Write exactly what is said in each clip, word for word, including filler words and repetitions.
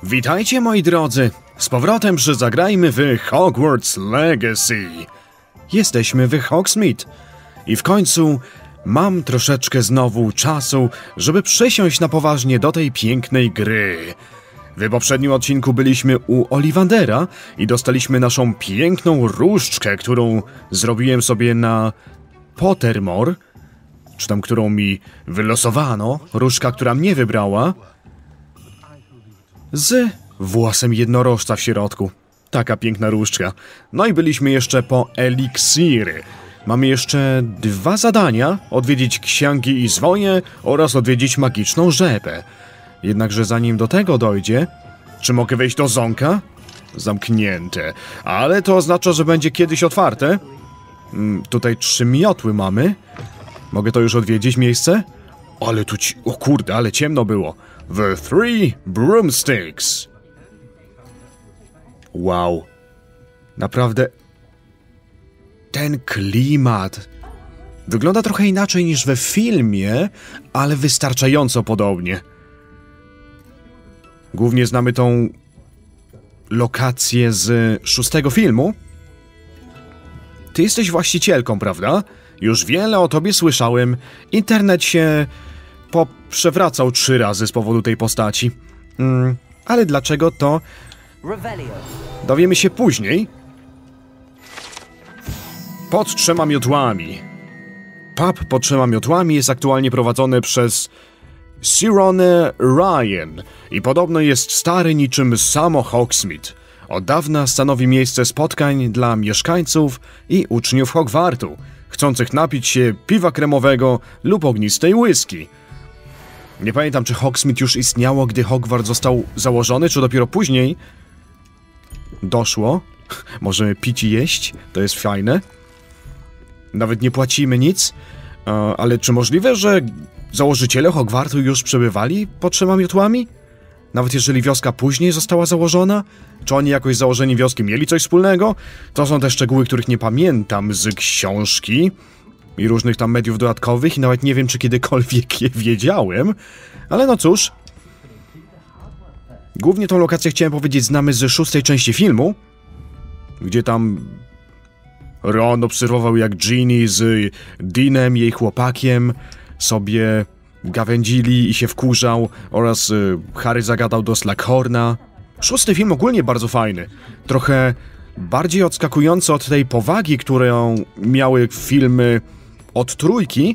Witajcie moi drodzy, z powrotem przy Zagrajmy w Hogwarts Legacy. Jesteśmy w Hogsmeade i w końcu mam troszeczkę znowu czasu, żeby przesiąść na poważnie do tej pięknej gry. W poprzednim odcinku byliśmy u Ollivandera i dostaliśmy naszą piękną różdżkę, którą zrobiłem sobie na Pottermore, czy tam którą mi wylosowano, różdżka, która mnie wybrała, z włosem jednorożca w środku. Taka piękna różdżka. No i byliśmy jeszcze po eliksiry. Mamy jeszcze dwa zadania. Odwiedzić księgi i zwoje oraz odwiedzić magiczną rzepę. Jednakże zanim do tego dojdzie... Czy mogę wejść do zonka? Zamknięte. Ale to oznacza, że będzie kiedyś otwarte. Hmm, tutaj trzy miotły mamy. Mogę to już odwiedzić miejsce? Ale tu ci... O kurde, ale ciemno było. The Three Broomsticks. Wow. Naprawdę... Ten klimat... Wygląda trochę inaczej niż we filmie, ale wystarczająco podobnie. Głównie znamy tą lokację z szóstego filmu. Ty jesteś właścicielką, prawda? Już wiele o tobie słyszałem. Internet się poprzewracał trzy razy z powodu tej postaci. Mm, ale dlaczego to... Dowiemy się później. Pod trzema miotłami. Pub pod trzema miotłami jest aktualnie prowadzony przez Sirone Ryan i podobno jest stary niczym samo Hogsmeade. Od dawna stanowi miejsce spotkań dla mieszkańców i uczniów Hogwartu, chcących napić się piwa kremowego lub ognistej whisky. Nie pamiętam, czy Hogsmeade już istniało, gdy Hogwart został założony, czy dopiero później doszło. Możemy pić i jeść, to jest fajne. Nawet nie płacimy nic, ale czy możliwe, że założyciele Hogwartu już przebywali pod trzema miotłami? Nawet jeżeli wioska później została założona? Czy oni jakoś z założeniem wioski mieli coś wspólnego? To są te szczegóły, których nie pamiętam z książki i różnych tam mediów dodatkowych i nawet nie wiem, czy kiedykolwiek je wiedziałem. Ale no cóż. Głównie tą lokację chciałem powiedzieć znamy z szóstej części filmu, gdzie tam Ron obserwował, jak Ginny z Deanem, jej chłopakiem, sobie gawędzili i się wkurzał, oraz y, Harry zagadał do Slughorna. Szósty film ogólnie bardzo fajny. Trochę bardziej odskakujący od tej powagi, którą miały filmy od trójki,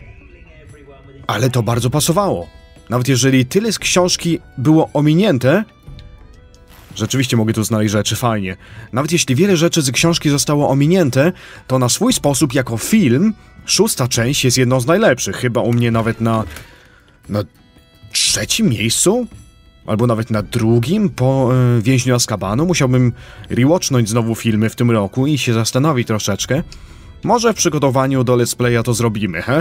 ale to bardzo pasowało. Nawet jeżeli tyle z książki było ominięte, rzeczywiście mogę tu znaleźć rzeczy fajnie. Nawet jeśli wiele rzeczy z książki zostało ominięte, to na swój sposób jako film szósta część jest jedną z najlepszych. Chyba u mnie nawet na... na trzecim miejscu? Albo nawet na drugim po y, Więźniu Azkabanu. Musiałbym rewatchnąć znowu filmy w tym roku i się zastanowić troszeczkę. Może w przygotowaniu do let's playa to zrobimy, he?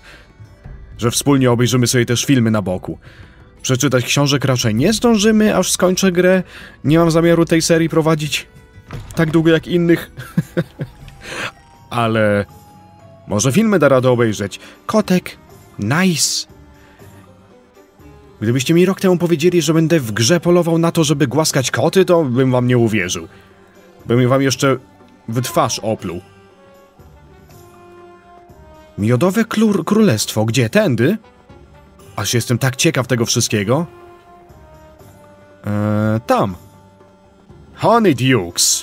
Że wspólnie obejrzymy sobie też filmy na boku. Przeczytać książek raczej nie zdążymy, aż skończę grę. Nie mam zamiaru tej serii prowadzić tak długo jak innych. Ale... może filmy da radę obejrzeć. Kotek. Nice. Gdybyście mi rok temu powiedzieli, że będę w grze polował na to, żeby głaskać koty, to bym wam nie uwierzył. Bym wam jeszcze w twarz opluł. Miodowe klur królestwo. Gdzie? Tędy? Aż jestem tak ciekaw tego wszystkiego. Eee, tam. Honeydukes.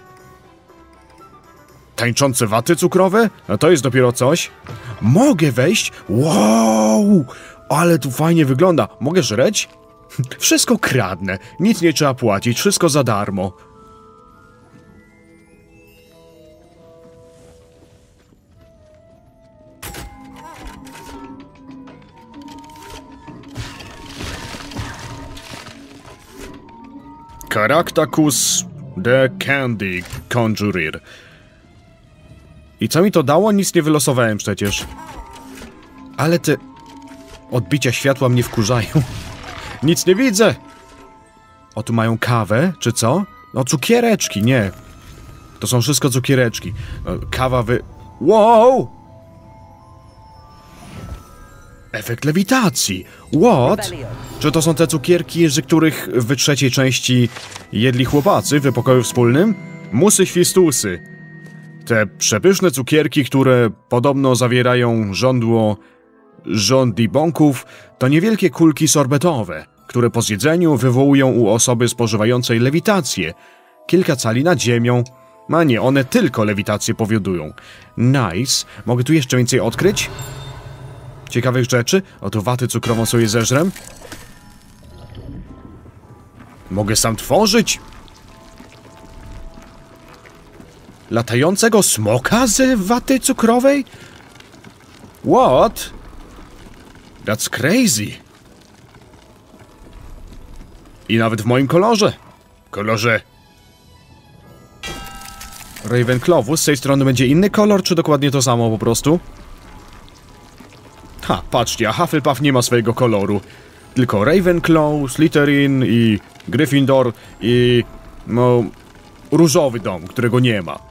Tańczące waty cukrowe? No to jest dopiero coś. Mogę wejść? Wow! Ale tu fajnie wygląda. Mogę żreć? Wszystko kradnę. Nic nie trzeba płacić. Wszystko za darmo. Caractacus the Candy Conjurer. I co mi to dało? Nic nie wylosowałem przecież. Ale te odbicia światła mnie wkurzają. Nic nie widzę! O, tu mają kawę, czy co? No, cukiereczki, nie. To są wszystko cukiereczki. Kawa wy... Wow! Efekt lewitacji. What? Czy to są te cukierki, z których w trzeciej części jedli chłopacy w pokoju wspólnym? Musy świstusy. Te przepyszne cukierki, które podobno zawierają żądło żądli bąków, to niewielkie kulki sorbetowe, które po zjedzeniu wywołują u osoby spożywającej lewitację. Kilka cali nad ziemią. A nie, one tylko lewitację powodują. Nice. Mogę tu jeszcze więcej odkryć? Ciekawych rzeczy. Oto watę cukrową sobie zeżrem. Mogę sam tworzyć. Latającego smoka z waty cukrowej? What? That's crazy. I nawet w moim kolorze. Kolorze Ravenclawu. Z tej strony będzie inny kolor, czy dokładnie to samo po prostu? Ha, patrzcie, a Hufflepuff nie ma swojego koloru. Tylko Ravenclaw, Slytherin i Gryffindor i... no... różowy dom, którego nie ma.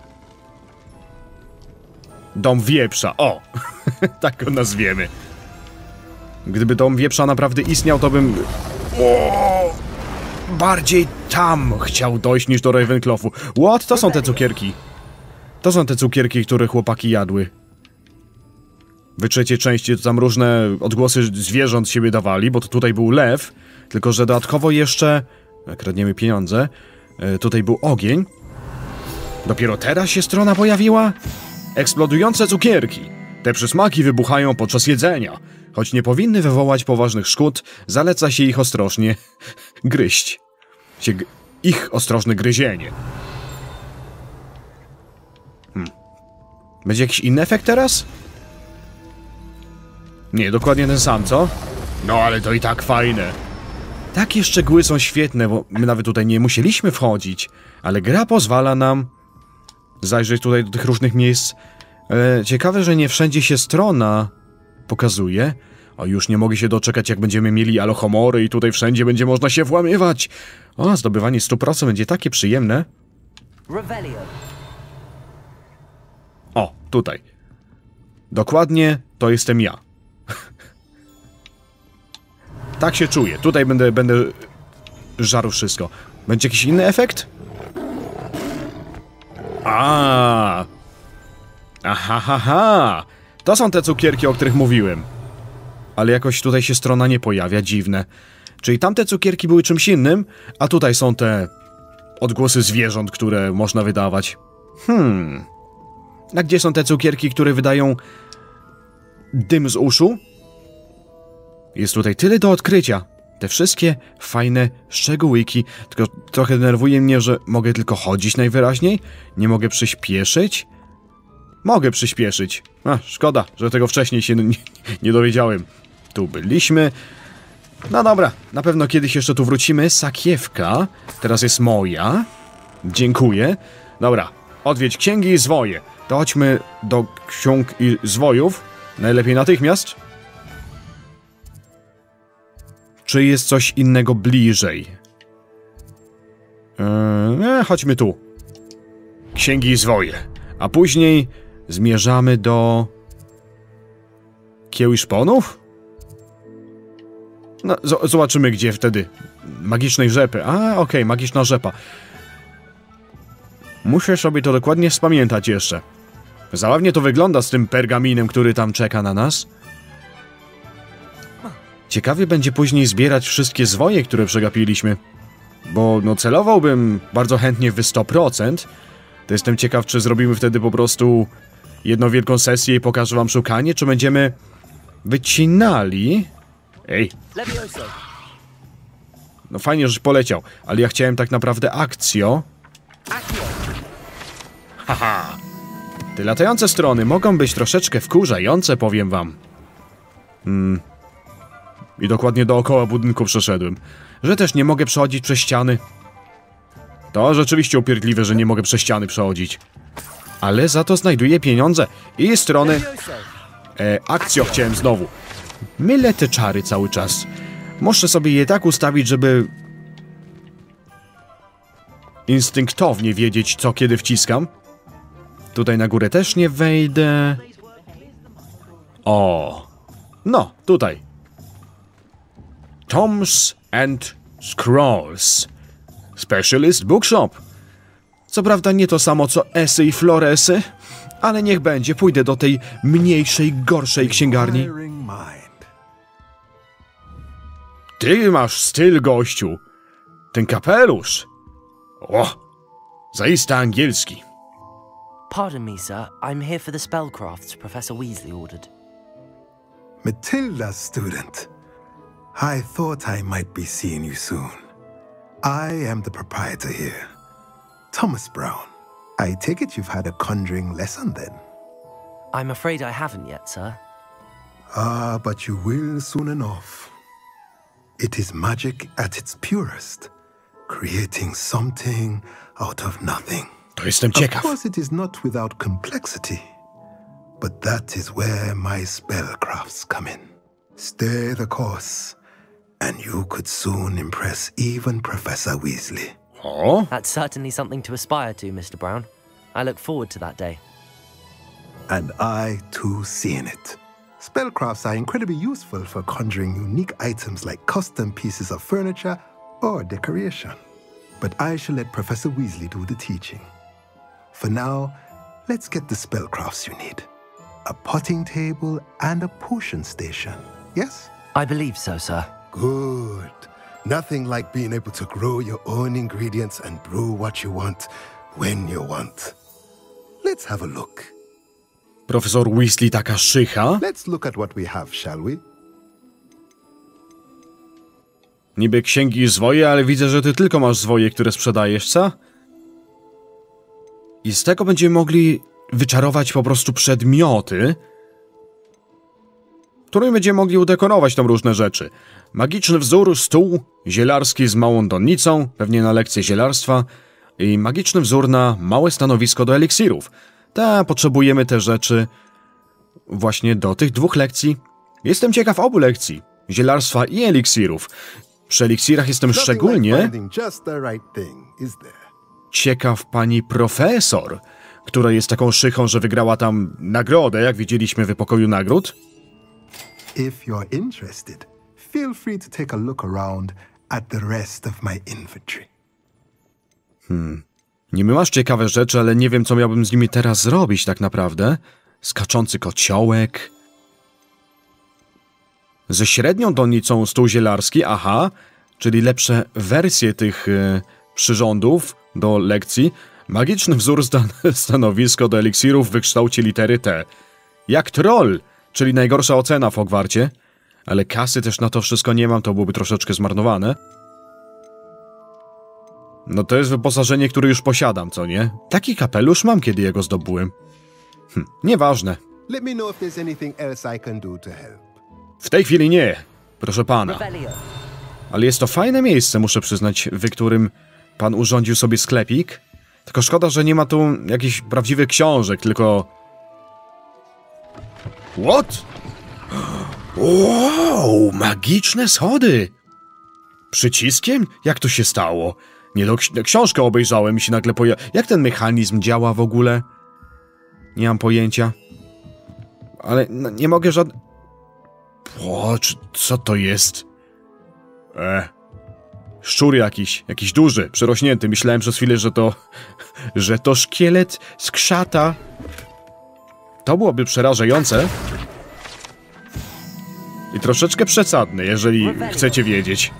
Dom wieprza, o! Tak go nazwiemy. Gdyby dom wieprza naprawdę istniał, to bym... o! Bardziej tam chciał dojść niż do Ravenclawu. What? To są te cukierki. To są te cukierki, które chłopaki jadły. W trzeciej części to tam różne odgłosy zwierząt siebie dawali, bo to tutaj był lew, tylko że dodatkowo jeszcze... kradniemy pieniądze. Tutaj był ogień. Dopiero teraz się strona pojawiła? Eksplodujące cukierki. Te przysmaki wybuchają podczas jedzenia. Choć nie powinny wywołać poważnych szkód, zaleca się ich ostrożnie gryźć. Się g ich ostrożne gryzienie. Hmm. Będzie jakiś inny efekt teraz? Nie, dokładnie ten sam, co? No ale to i tak fajne. Takie szczegóły są świetne, bo my nawet tutaj nie musieliśmy wchodzić. Ale gra pozwala nam zajrzeć tutaj do tych różnych miejsc. E, ciekawe, że nie wszędzie się strona pokazuje. O, już nie mogę się doczekać, jak będziemy mieli alohomory i tutaj wszędzie będzie można się włamywać. O, zdobywanie sto procent będzie takie przyjemne. O, tutaj. Dokładnie to jestem ja. Tak się czuję. Tutaj będę, będę żarł wszystko. Będzie jakiś inny efekt? A, aha, ha, ha. To są te cukierki, o których mówiłem. Ale jakoś tutaj się strona nie pojawia, dziwne. Czyli tamte cukierki były czymś innym, a tutaj są te odgłosy zwierząt, które można wydawać. Hmm. A gdzie są te cukierki, które wydają dym z uszu? Jest tutaj tyle do odkrycia. Te wszystkie fajne szczegółyki. Tylko trochę denerwuje mnie, że mogę tylko chodzić najwyraźniej. Nie mogę przyspieszyć. Mogę przyspieszyć. A, szkoda, że tego wcześniej się nie, nie dowiedziałem. Tu byliśmy. No dobra, na pewno kiedyś jeszcze tu wrócimy. Sakiewka. Teraz jest moja. Dziękuję. Dobra, odwiedź księgi i zwoje. To chodźmy do ksiąg i zwojów. Najlepiej natychmiast. Czy jest coś innego bliżej? Eee, chodźmy tu. Księgi i zwoje. A później zmierzamy do... Kieł i szponów? No, zobaczymy gdzie wtedy. Magicznej rzepy. A, okej, okay, magiczna rzepa. Muszę sobie to dokładnie spamiętać jeszcze. Zabawnie to wygląda z tym pergaminem, który tam czeka na nas. Ciekawie będzie później zbierać wszystkie zwoje, które przegapiliśmy. Bo no celowałbym bardzo chętnie w sto procent. To jestem ciekaw, czy zrobimy wtedy po prostu jedną wielką sesję i pokażę wam szukanie, czy będziemy wycinali... Ej. No fajnie, że poleciał, ale ja chciałem tak naprawdę akcjo. Haha. Te latające strony mogą być troszeczkę wkurzające, powiem wam. Hmm... I dokładnie dookoła budynku przeszedłem. Że też nie mogę przechodzić przez ściany. To rzeczywiście upierdliwe, że nie mogę przez ściany przechodzić. Ale za to znajduję pieniądze. I strony... E, akcjo chciałem znowu. Mylę te czary cały czas. Muszę sobie je tak ustawić, żeby... instynktownie wiedzieć, co kiedy wciskam. Tutaj na górę też nie wejdę. O... No, tutaj. Tomes and Scrolls. Specialist Bookshop. Co prawda nie to samo co Esy i Floresy, ale niech będzie, pójdę do tej mniejszej, gorszej księgarni. Ty masz styl, gościu. Ten kapelusz. O, zaiste angielski. Pardon me, sir. I'm here for the spellcrafts Professor Weasley ordered. Matilda's student. I thought I might be seeing you soon. I am the proprietor here, Thomas Brown. I take it you've had a conjuring lesson then? I'm afraid I haven't yet, sir. Ah, but you will soon enough. It is magic at its purest, creating something out of nothing. To jestem ciekaw. Of course it is not without complexity, but that is where my spellcrafts come in. Stay the course, and you could soon impress even Professor Weasley. O, That's certainly something to aspire to, Mister Brown. I look forward to that day. And I too seeing it. Spellcrafts are incredibly useful for conjuring unique items like custom pieces of furniture or decoration. But I shall let Professor Weasley do the teaching. For now, let's get the spellcrafts you need. A potting table and a potion station, yes? I believe so, sir. Good. Nothing like being able to grow your own ingredients and brew what you want, when you want. Let's have a look. profesor Weasley taka szycha. Let's look at what we have, shall we? Niby księgi zwoje, ale widzę, że ty tylko masz zwoje, które sprzedajesz, co? I z tego będziemy mogli wyczarować po prostu przedmioty, którymi będziemy mogli udekorować tam różne rzeczy. Magiczny wzór, stół, zielarski z małą donnicą, pewnie na lekcję zielarstwa, i magiczny wzór na małe stanowisko do eliksirów. Ta, potrzebujemy te rzeczy właśnie do tych dwóch lekcji. Jestem ciekaw obu lekcji, zielarstwa i eliksirów. Przy eliksirach jestem szczególnie ciekaw pani profesor, która jest taką szychą, że wygrała tam nagrodę, jak widzieliśmy w pokoju nagród. If you're interested, feel free to take a look around at the rest of my inventory. Hmm. Niby masz ciekawe rzeczy, ale nie wiem, co miałbym z nimi teraz zrobić tak naprawdę. Skaczący kociołek. Ze średnią donnicą stół zielarski, aha, czyli lepsze wersje tych y, przyrządów do lekcji. Magiczny wzór stan stanowisko do eliksirów w wykształcie litery T. Jak troll, czyli najgorsza ocena w Hogwarcie. Ale kasy też na to wszystko nie mam, to byłoby troszeczkę zmarnowane. No to jest wyposażenie, które już posiadam, co nie? Taki kapelusz mam, kiedy jego zdobyłem. Hm, nieważne. Let me know if there's anything else I can do to help. W tej chwili nie, proszę pana. Ale jest to fajne miejsce, muszę przyznać, w którym pan urządził sobie sklepik. Tylko szkoda, że nie ma tu jakichś prawdziwych książek, tylko... What? Wow, magiczne schody! Przyciskiem? Jak to się stało? Nie, no, książkę obejrzałem i się nagle poja... Jak ten mechanizm działa w ogóle? Nie mam pojęcia. Ale no, nie mogę żad... O, co to jest? E, szczur jakiś, jakiś duży, przerośnięty. Myślałem przez chwilę, że to... że to szkielet z krzata. To byłoby przerażające. I troszeczkę przesadne, jeżeli chcecie wiedzieć.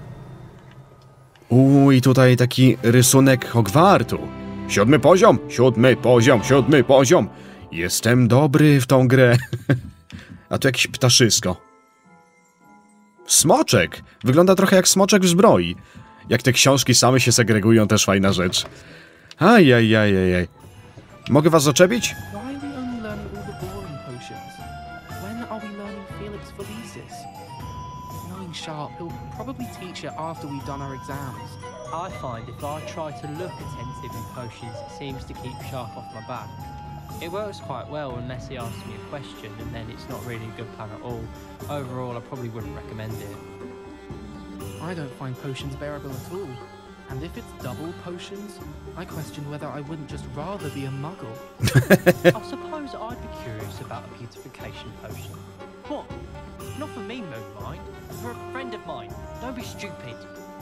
Uuu, i tutaj taki rysunek Hogwartu. Siódmy poziom, siódmy poziom, siódmy poziom. Jestem dobry w tą grę. A tu jakieś ptaszysko. Smoczek! Wygląda trochę jak smoczek w zbroi. Jak te książki same się segregują, też fajna rzecz. Ajajajajaj. Mogę was zaczepić? Sharp, he'll probably teach it after we've done our exams. I find if I try to look attentive in potions, it seems to keep Sharp off my back. It works quite well unless he asks me a question, and then it's not really a good plan at all. Overall, I probably wouldn't recommend it. I don't find potions bearable at all. And if it's double potions, I question whether I wouldn't just rather be a muggle. I suppose I'd be curious about a beautification potion. What? Not for me, Moonlight. For a friend of mine. Don't be stupid.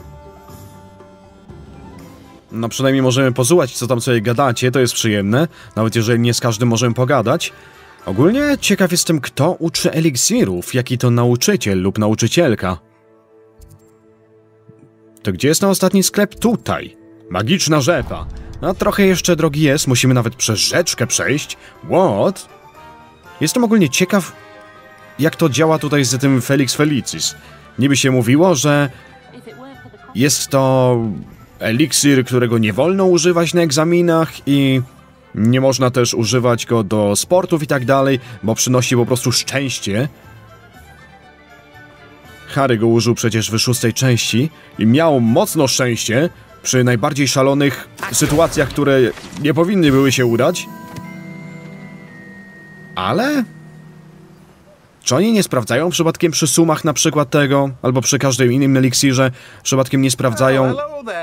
No przynajmniej możemy posłuchać, co tam sobie gadacie, to jest przyjemne. Nawet jeżeli nie z każdym możemy pogadać. Ogólnie ciekaw jestem, kto uczy eliksirów, jaki to nauczyciel lub nauczycielka. To gdzie jest ten ostatni sklep? Tutaj. Magiczna rzepa. No trochę jeszcze drogi jest, musimy nawet przez rzeczkę przejść. What? Jestem ogólnie ciekaw, jak to działa tutaj z tym Felix Felicis. Niby się mówiło, że jest to eliksir, którego nie wolno używać na egzaminach i nie można też używać go do sportów i tak dalej, bo przynosi po prostu szczęście. Harry go użył przecież w szóstej części i miał mocno szczęście przy najbardziej szalonych sytuacjach, które nie powinny były się udać. Ale... czy oni nie sprawdzają przypadkiem przy sumach na przykład tego, albo przy każdym innym eliksirze przypadkiem nie sprawdzają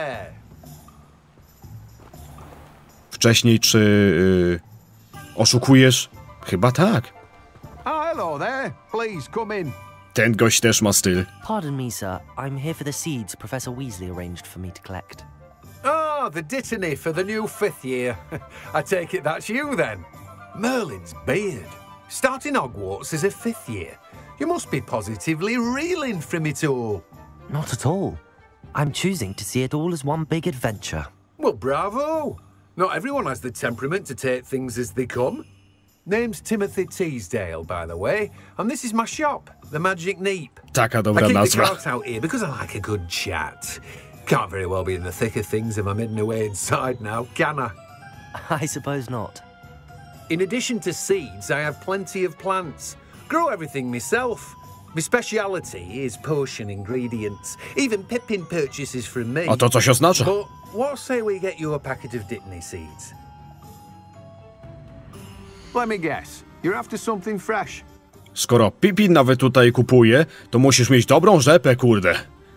wcześniej, czy yy, oszukujesz? Chyba tak. Oh, hello there. Please come in. Ten gość też ma styl. Pardon me, sir. I'm here for the seeds Professor Weasley arranged for me to collect. Oh, the dittany for the new fifth year. I take it that's you then. Merlin's beard. Starting Hogwarts as a fifth year. You must be positively reeling from it all. Not at all. I'm choosing to see it all as one big adventure. Well, bravo. Not everyone has the temperament to take things as they come. Name's Timothy Teasdale, by the way, and this is my shop, the Magic Neep. Taka I dobra keep the nazwa. crowds out here because I like a good chat. Can't very well be in the thick of things if I'm hidden away inside now, can I? I suppose not. In addition to seeds, I have plenty of plants. Grow everything myself. My speciality is potion ingredients. Even Pippin purchases from me. A to coś oznacza? But what say we get you a packet of Dittany seeds? Let me guess. You're after something fresh. Skoro Pippin nawet tutaj kupuje, to musisz mieć dobrą rzepę, kurde.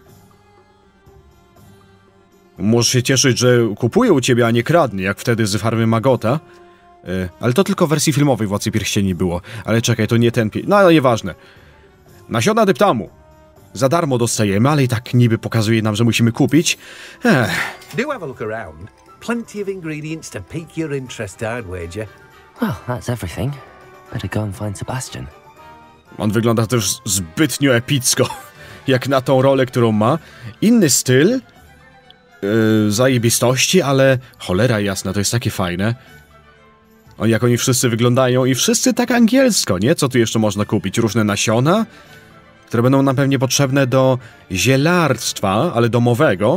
Możesz się cieszyć, że kupuje u ciebie, a nie kradnie, jak wtedy z farmy Magota. Yy, ale to tylko w wersji filmowej Władcy Pierścieni było. Ale czekaj, to nie ten pi... No, ale nieważne. Nasiona dyptamu. Za darmo dostajemy, ale i tak niby pokazuje nam, że musimy kupić. Ech. Do have a look around. Plenty of ingredients to pique your interest, I'd wager. Well, that's everything. Better go and find Sebastian. On wygląda też zbytnio epicko, jak na tą rolę, którą ma. Inny styl, yy, zajebistości, ale cholera jasna, to jest takie fajne. O, jak oni wszyscy wyglądają i wszyscy tak angielsko, nie? Co tu jeszcze można kupić? Różne nasiona, które będą nam pewnie potrzebne do zielarstwa, ale domowego.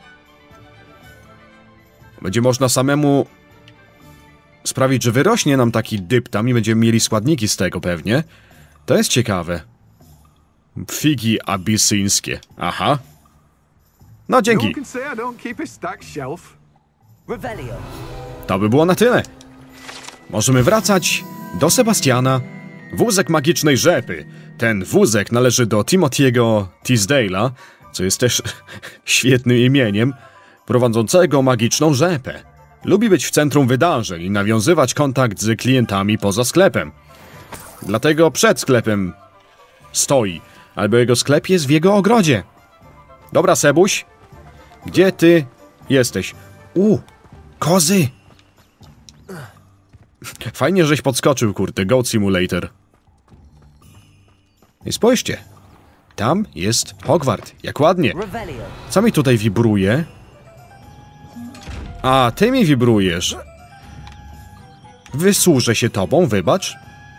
Będzie można samemu sprawić, że wyrośnie nam taki dyptam i będziemy mieli składniki z tego pewnie. To jest ciekawe. Figi abisyńskie. Aha. No dzięki. Revelio. To by było na tyle. Możemy wracać do Sebastiana. Wózek magicznej rzepy. Ten wózek należy do Timothy'ego Teasdale'a, co jest też świetnym imieniem, prowadzącego magiczną rzepę. Lubi być w centrum wydarzeń i nawiązywać kontakt z klientami poza sklepem. Dlatego przed sklepem stoi, albo jego sklep jest w jego ogrodzie. Dobra, Sebuś. Gdzie ty jesteś? U, kozy! Fajnie, żeś podskoczył, kurde, Goat Simulator. I spójrzcie. Tam jest Hogwart. Jak ładnie. Revelio. Co mi tutaj wibruje? A, ty mi wibrujesz. Wysłużę się tobą, wybacz.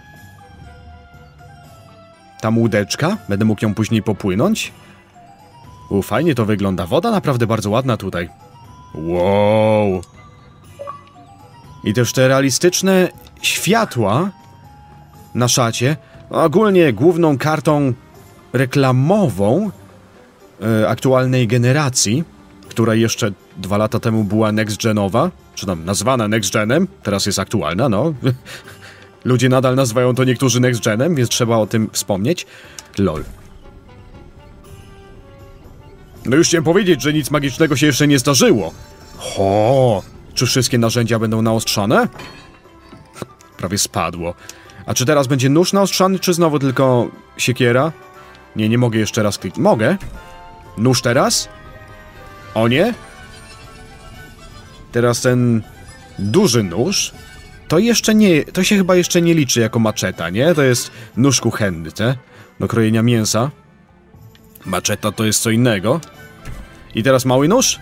Ta łódeczka, będę mógł ją później popłynąć. U, fajnie to wygląda. Woda naprawdę bardzo ładna tutaj. Wow. I też te realistyczne światła na szacie. Ogólnie główną kartą reklamową e, aktualnej generacji, która jeszcze dwa lata temu była next-genowa, czy tam nazwana next-genem, teraz jest aktualna, no. Ludzie nadal nazywają to niektórzy next-genem, więc trzeba o tym wspomnieć. Lol. No już chciałem powiedzieć, że nic magicznego się jeszcze nie zdarzyło. Ho! Czy wszystkie narzędzia będą naostrzane? Prawie spadło. A czy teraz będzie nóż naostrzany, czy znowu tylko siekiera? Nie, nie mogę jeszcze raz kliknąć. Mogę? Nóż teraz? O nie? Teraz ten duży nóż. To jeszcze nie, to się chyba jeszcze nie liczy jako maczeta, nie? To jest nóż kuchenny, te? Do krojenia mięsa. Maczeta to jest co innego. I teraz mały nóż?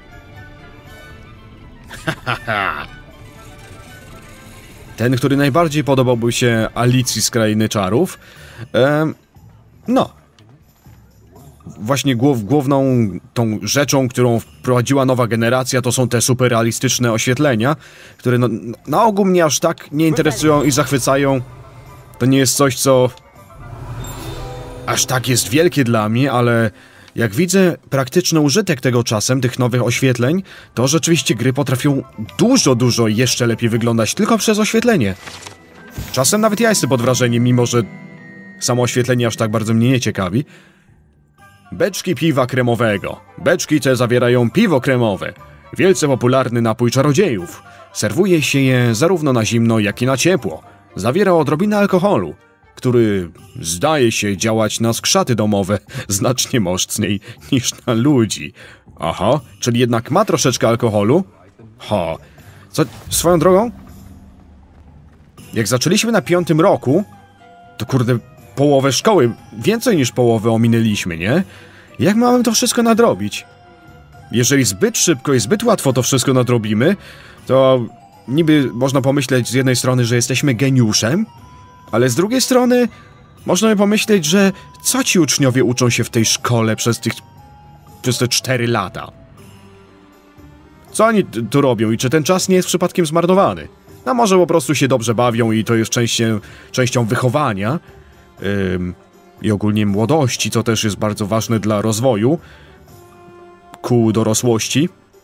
Ten, który najbardziej podobałby się Alicji z Krainy Czarów. Ehm, no. Właśnie głow, główną tą rzeczą, którą wprowadziła nowa generacja, to są te super realistyczne oświetlenia, które no, na ogół mnie aż tak nie interesują i zachwycają. To nie jest coś, co aż tak jest wielkie dla mnie, ale jak widzę praktyczny użytek tego czasem, tych nowych oświetleń, to rzeczywiście gry potrafią dużo, dużo jeszcze lepiej wyglądać tylko przez oświetlenie. Czasem nawet ja jestem pod wrażeniem, mimo że samo oświetlenie aż tak bardzo mnie nie ciekawi. Beczki piwa kremowego. Beczki te zawierają piwo kremowe. Wielce popularny napój czarodziejów. Serwuje się je zarówno na zimno, jak i na ciepło. Zawiera odrobinę alkoholu, który zdaje się działać na skrzaty domowe znacznie mocniej niż na ludzi. Aha, czyli jednak ma troszeczkę alkoholu? Ha. Co, swoją drogą? Jak zaczęliśmy na piątym roku, to kurde, połowę szkoły, więcej niż połowę ominęliśmy, nie? Jak mamy to wszystko nadrobić? Jeżeli zbyt szybko i zbyt łatwo to wszystko nadrobimy, to niby można pomyśleć z jednej strony, że jesteśmy geniuszem, ale z drugiej strony można by pomyśleć, że co ci uczniowie uczą się w tej szkole przez tych... przez te cztery lata? Co oni tu robią i czy ten czas nie jest przypadkiem zmarnowany? A może po prostu się dobrze bawią i to jest częścią, częścią wychowania ym, i ogólnie młodości, co też jest bardzo ważne dla rozwoju ku dorosłości.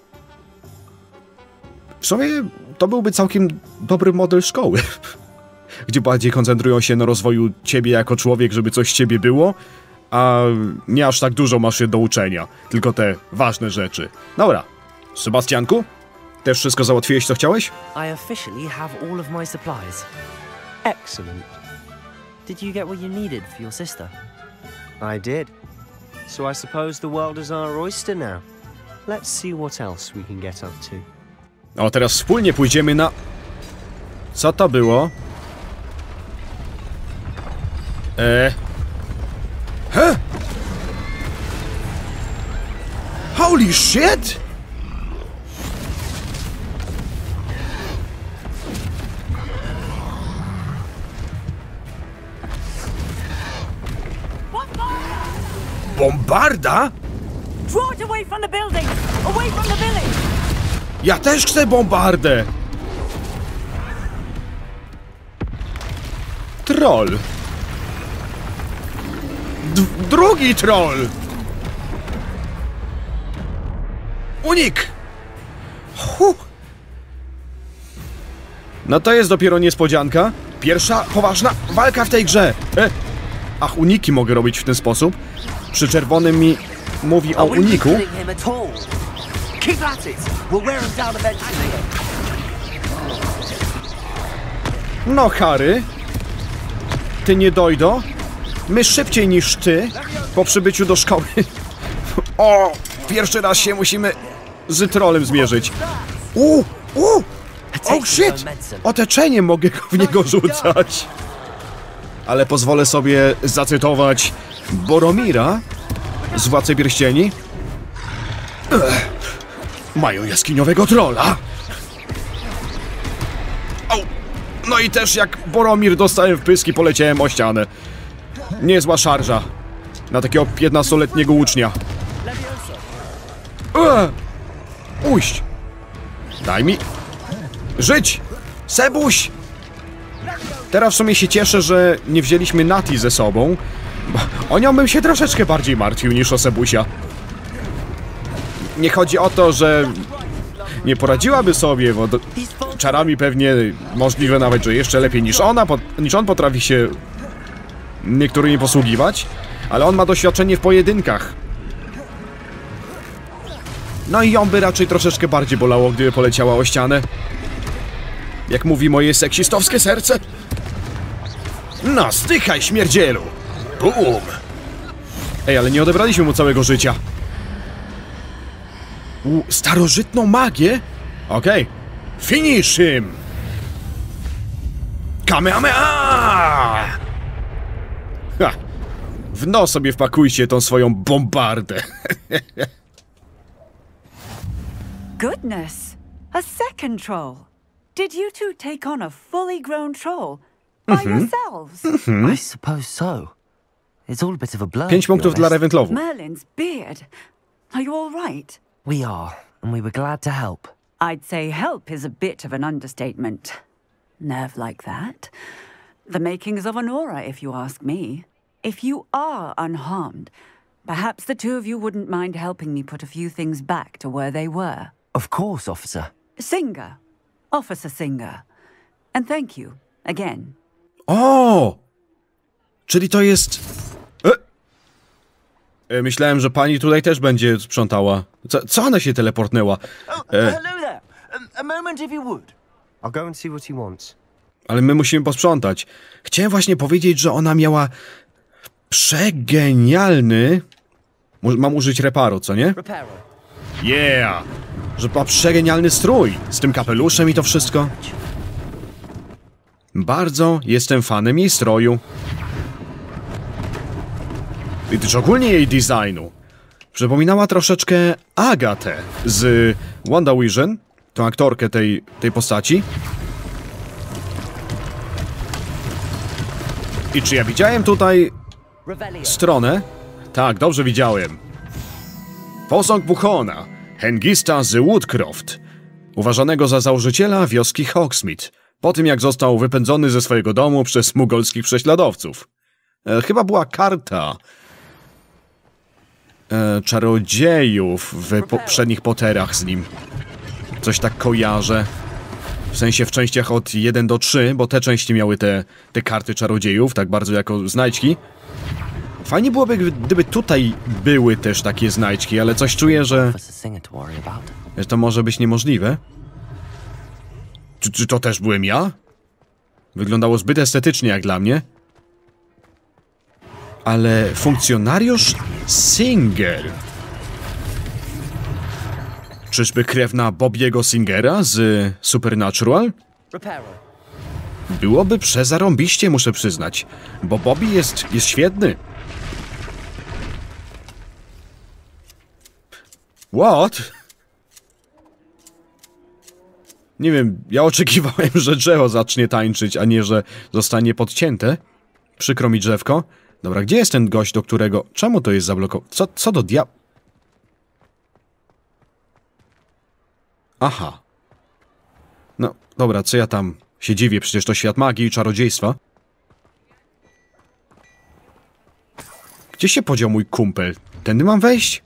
W sumie to byłby całkiem dobry model szkoły, gdzie bardziej koncentrują się na rozwoju ciebie jako człowiek, żeby coś z ciebie było, a nie aż tak dużo masz się do uczenia, tylko te ważne rzeczy. Dobra, Sebastianku, też wszystko załatwiłeś, co chciałeś? I officially have all of my supplies. Excellent. Did you get what you needed for your sister? I did. So I suppose the world is our oyster now. Let's see what else we can get up to. O, teraz wspólnie pójdziemy na... Co to było? Eee... He? Holy shit! Bombarda? Draw it away from the building! Away from the village! Ja też chcę bombardę! Troll. D drugi troll! Unik! Huh. No to jest dopiero niespodzianka. Pierwsza poważna walka w tej grze. E. Ach, uniki mogę robić w ten sposób. Przy czerwonym mi mówi o uniku. No, Harry. Ty nie dojdo. My szybciej niż ty po przybyciu do szkoły. O! Pierwszy raz się musimy z trolem zmierzyć. U! U! Oh shit! Oteczenie mogę w niego rzucać. Ale pozwolę sobie zacytować Boromira z Władcy Pierścieni. Ech, mają jaskiniowego trolla. Au. No i też jak Boromir dostałem w pyski, poleciałem o ścianę. Niezła szarża na takiego piętnastoletniego ucznia. Ech, uść. Daj mi żyć. Sebuś. Teraz w sumie się cieszę, że nie wzięliśmy Nati ze sobą, bo o nią bym się troszeczkę bardziej martwił niż o Sebusia. Nie chodzi o to, że nie poradziłaby sobie, bo do... czarami pewnie możliwe nawet, że jeszcze lepiej niż ona, niż on potrafi się niektórymi posługiwać, ale on ma doświadczenie w pojedynkach. No i ją by raczej troszeczkę bardziej bolało, gdyby poleciała o ścianę. Jak mówi moje seksistowskie serce. No, zdychaj, śmierdzielu! Bum! Ej, ale nie odebraliśmy mu całego życia. U, starożytną magię? Okej. Okay. Finish him! Kamehameha! Ha! W nos sobie wpakujcie tą swoją bombardę. Goodness! A second troll! Did you two take on a fully grown troll by yourselves? I suppose so. It's all a bit of a blur. Pięć punktów dla Ravenclawu. Merlin's beard. Are you all right? We are, and we were glad to help. I'd say help is a bit of an understatement. Nerve like that. The makings of an aura, if you ask me. If you are unharmed, perhaps the two of you wouldn't mind helping me put a few things back to where they were. Of course, officer. Singer. Officer Singer. And thank you, again. O! Czyli to jest... E? E, myślałem, że pani tutaj też będzie sprzątała. Co, co ona się teleportnęła? E... Hello there. A, a moment if you would. I'll go and see what he wants. Ale my musimy posprzątać. Chciałem właśnie powiedzieć, że ona miała przegenialny... Mam użyć reparu, co nie? Yeah! Że ma przegenialny strój z tym kapeluszem i to wszystko. Bardzo jestem fanem jej stroju. I też ogólnie jej designu. Przypominała troszeczkę Agatę z WandaVision, tą aktorkę tej, tej postaci. I czy ja widziałem tutaj stronę? Tak, dobrze widziałem. Posąg Buchona, Hengista z Woodcroft, uważanego za założyciela wioski Hogsmeade, po tym jak został wypędzony ze swojego domu przez mugolskich prześladowców. E, chyba była karta e, czarodziejów w poprzednich Potterach z nim. Coś tak kojarzę. W sensie w częściach od jeden do trzy, bo te części miały te, te karty czarodziejów, tak bardzo jako znajdźki. Fajnie byłoby, gdyby tutaj były też takie znajdźki, ale coś czuję, że... że to może być niemożliwe. Czy, czy to też byłem ja? Wyglądało zbyt estetycznie jak dla mnie. Ale funkcjonariusz Singer. Czyżby krewna Bobiego Singera z Supernatural? Byłoby przezarąbiście, muszę przyznać, bo Bobby jest, jest świetny. What? Nie wiem, ja oczekiwałem, że drzewo zacznie tańczyć, a nie, że zostanie podcięte. Przykro mi drzewko. Dobra, gdzie jest ten gość, do którego... Czemu to jest zablokowane? Co, co do dia... Aha. No, dobra, co ja tam się dziwię, przecież to świat magii i czarodziejstwa. Gdzie się podział mój kumpel? Tędy mam wejść?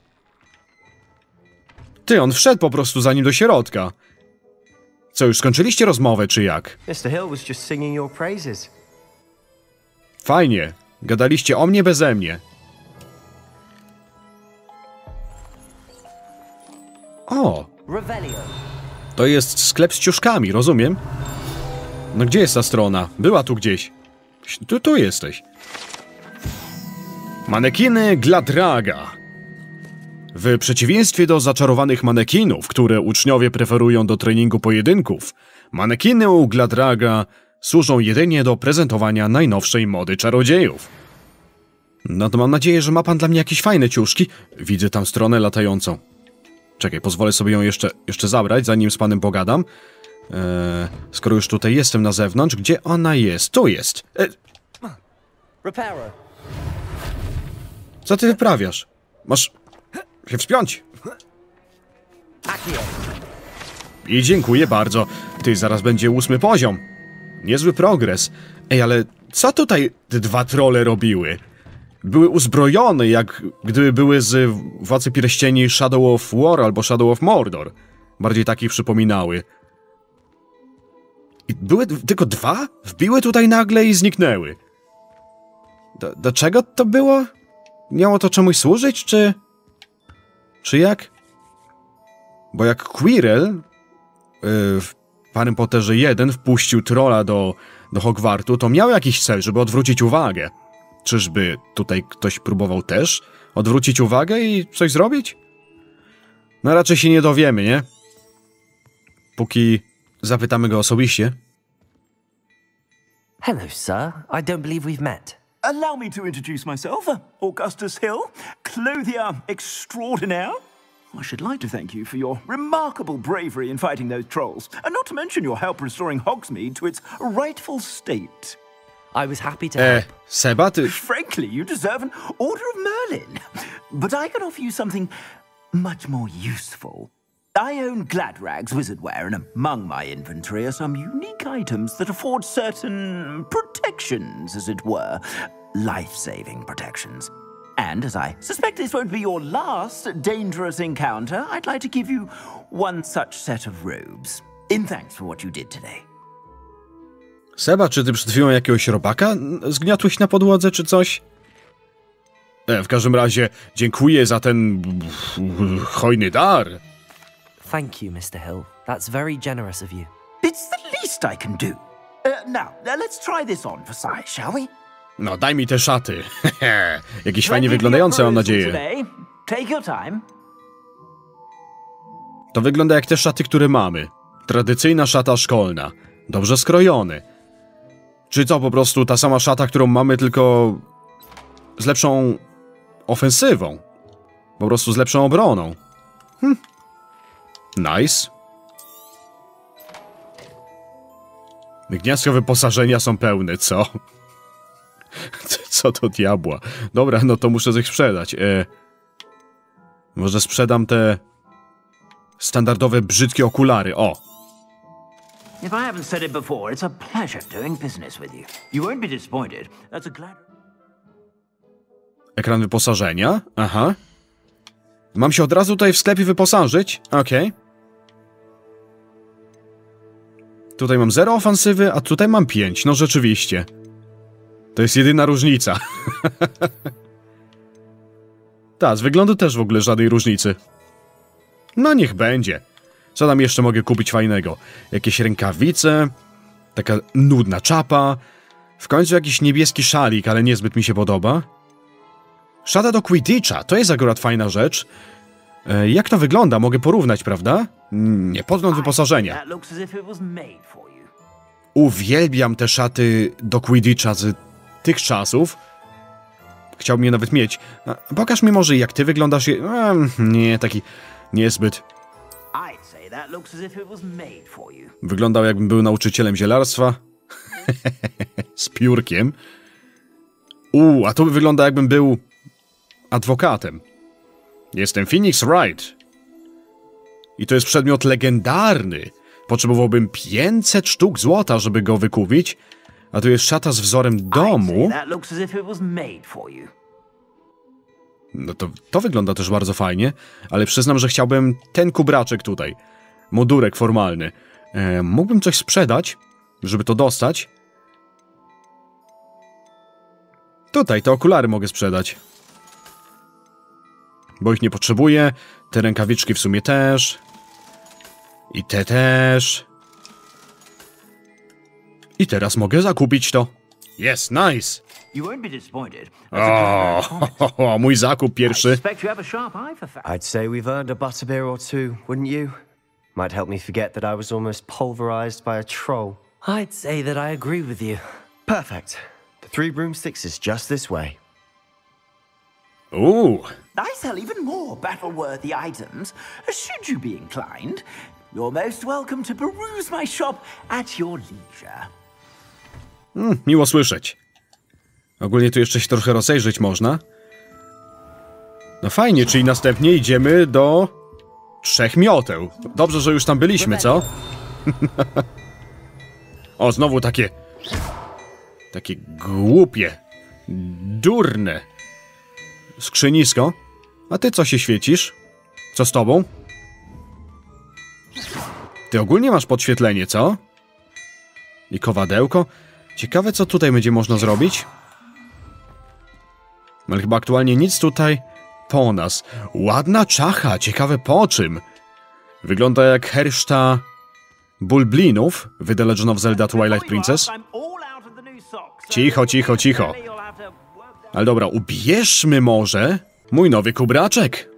Ty, on wszedł po prostu za nim do środka. Co, już skończyliście rozmowę, czy jak? mister Hill was just singing your praises. Fajnie. Gadaliście o mnie beze mnie. O! To jest sklep z ciuszkami, rozumiem? No gdzie jest ta strona? Była tu gdzieś. Tu, tu jesteś. Manekiny Gladraga. W przeciwieństwie do zaczarowanych manekinów, które uczniowie preferują do treningu pojedynków, manekiny u Gladraga służą jedynie do prezentowania najnowszej mody czarodziejów. No to mam nadzieję, że ma pan dla mnie jakieś fajne ciuszki. Widzę tam stronę latającą. Czekaj, pozwolę sobie ją jeszcze, jeszcze zabrać, zanim z panem pogadam. Eee, skoro już tutaj jestem na zewnątrz, gdzie ona jest? Tu jest. E... Co ty wyprawiasz? Masz się wspiąć. I dziękuję bardzo. Ty, zaraz będzie ósmy poziom. Niezły progres. Ej, ale co tutaj te dwa trolle robiły? Były uzbrojone, jak gdyby były z Władcy Pierścieni Shadow of War albo Shadow of Mordor. Bardziej takich przypominały. I były tylko dwa? Wbiły tutaj nagle i zniknęły. Do, do czego to było? Miało to czemuś służyć, czy... Czy jak? Bo jak Quirrell yy, w Harrym Potterze jeden wpuścił trolla do, do Hogwartu, to miał jakiś cel, żeby odwrócić uwagę. Czyżby tutaj ktoś próbował też odwrócić uwagę i coś zrobić? No raczej się nie dowiemy, nie? Póki zapytamy go osobiście. Hello, sir. I don't believe we've met. Allow me to introduce myself, Augustus Hill, clothier extraordinaire. I should like to thank you for your remarkable bravery in fighting those trolls, and not to mention your help restoring Hogsmeade to its rightful state. I was happy to E, help. Seba, ty... Frankly, you deserve an Order of Merlin. But I can offer you something much more useful. I own Gladrag's wizardware, and among my inventory are some unique items that afford certain protections, as it were. Life-saving protections. And as I suspect this won't be your last dangerous encounter, I'd like to give you one such set of robes, in thanks for what you did today. Seba, czy ty przed chwilą jakiegoś robaka zgniotłeś na podłodze, czy coś? E, w każdym razie, dziękuję za ten hojny dar. Thank you, mister Hill. That's very generous of you. It's the least I can do. Uh, now, uh, let's try this on for size, shall we? No, daj mi te szaty. Jakieś fajnie wyglądające, mam nadzieję. Take your time. To wygląda jak te szaty, które mamy. Tradycyjna szata szkolna. Dobrze skrojony. Czy to po prostu ta sama szata, którą mamy, tylko z lepszą ofensywą? Po prostu z lepszą obroną. Hm. Nice. Gniazdka wyposażenia są pełne, co? Co to diabła? Dobra, no to muszę coś sprzedać. E... Może sprzedam te standardowe, brzydkie okulary. O! If I haven't said it before, it's a pleasure doing business with you. You won't be disappointed. That's a glad... Ekran wyposażenia? Aha. Mam się od razu tutaj w sklepie wyposażyć? Okej. Okay. Tutaj mam zero ofensywy, a tutaj mam pięć. No rzeczywiście. To jest jedyna różnica. Tak, z wyglądu też w ogóle żadnej różnicy. No niech będzie. Co tam jeszcze mogę kupić fajnego? Jakieś rękawice, taka nudna czapa, w końcu jakiś niebieski szalik, ale niezbyt mi się podoba. Szata do Quidditcha, to jest akurat fajna rzecz. E, jak to wygląda? Mogę porównać, prawda? Nie, podgląd wyposażenia. Uwielbiam te szaty do Quidditcha z tych czasów. Chciałbym je nawet mieć. A, pokaż mi może, jak ty wyglądasz. Je... A, nie, taki niezbyt. Wyglądał, jakbym był nauczycielem zielarstwa. Z piórkiem. Uuu, a to wygląda, jakbym był adwokatem. Jestem Phoenix Wright. I to jest przedmiot legendarny. Potrzebowałbym pięćset sztuk złota, żeby go wykupić. A tu jest szata z wzorem domu. No to, to wygląda też bardzo fajnie, ale przyznam, że chciałbym ten kubraczek tutaj. Modurek formalny. E, mógłbym coś sprzedać, żeby to dostać. Tutaj te okulary mogę sprzedać. Bo ich nie potrzebuję. Te rękawiczki w sumie też. I te też. I teraz mogę zakupić to. Yes, nice. O, mój zakup pierwszy. I'd say we've earned a butterbeer or two, wouldn't you? Might help me forget that I was almost pulverized by a troll. I'd say that I agree with you. Perfect. The Three Broomsticks is just this way. Ooh. I sell even more battle-worthy items. Should you be inclined, you're most welcome to peruse my shop at your leisure. Mm, miło słyszeć. Ogólnie tu jeszcze się trochę rozejrzeć można. No fajnie, czyli następnie idziemy do Trzech Mioteł. Dobrze, że już tam byliśmy, co? O, znowu takie... Takie głupie. Durne. Skrzynisko. A ty co się świecisz? Co z tobą? Ty ogólnie masz podświetlenie, co? I kowadełko. Ciekawe, co tutaj będzie można zrobić. Ale chyba aktualnie nic tutaj po nas. Ładna czacha, ciekawe po czym. Wygląda jak herszta Bulblinów w The Legend of Zelda Twilight Princess. Cicho, cicho, cicho. Ale dobra, ubierzmy może mój nowy kubraczek.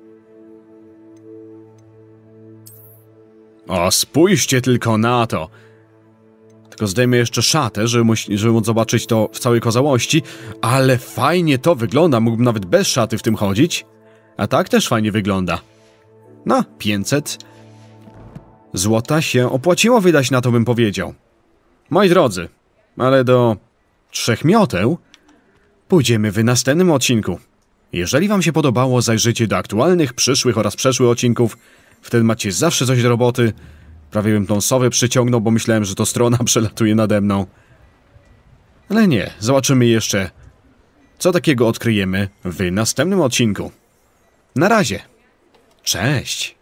O, spójrzcie tylko na to. Tylko zdejmę jeszcze szatę, żeby, żeby móc zobaczyć to w całej kozałości. Ale fajnie to wygląda. Mógłbym nawet bez szaty w tym chodzić. A tak też fajnie wygląda. No, pięćset złota się opłaciło wydać na to, bym powiedział. Moi drodzy, ale do trzech mioteł pójdziemy w następnym odcinku. Jeżeli wam się podobało, zajrzyjcie do aktualnych, przyszłych oraz przeszłych odcinków. Wtedy macie zawsze coś do roboty. Prawie bym tą sowę przyciągnął, bo myślałem, że to strona przelatuje nade mną. Ale nie, zobaczymy jeszcze, co takiego odkryjemy w następnym odcinku. Na razie. Cześć!